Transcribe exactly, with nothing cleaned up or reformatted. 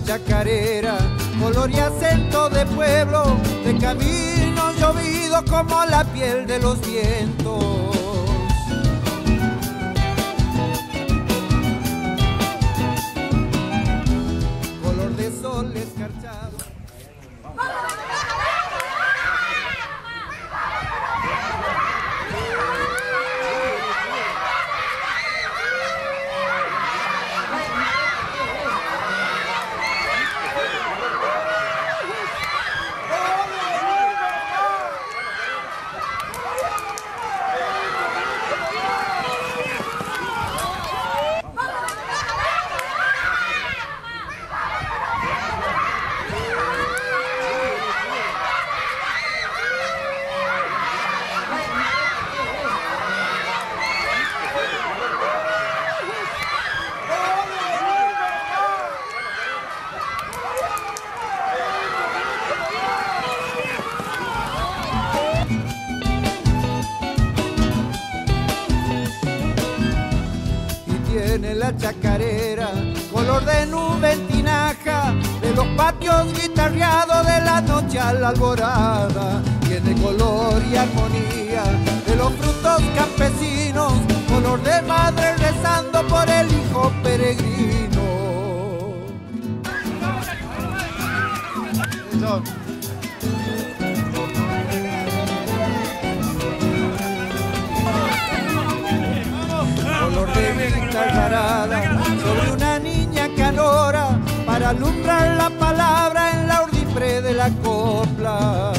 chacarera, color y acento de pueblo, de caminos llovidos como la piel de los vientos. Color de sol escarchado. Tiene la chacarera, color de nube en tinaja, de los patios guitarreados de la noche a la alborada. Tiene color y armonía de los frutos campesinos, color de madre rezando por el hijo peregrino. Color de guitarrada sobre una niña canora para alumbrar la palabra en la urdipre de la copla.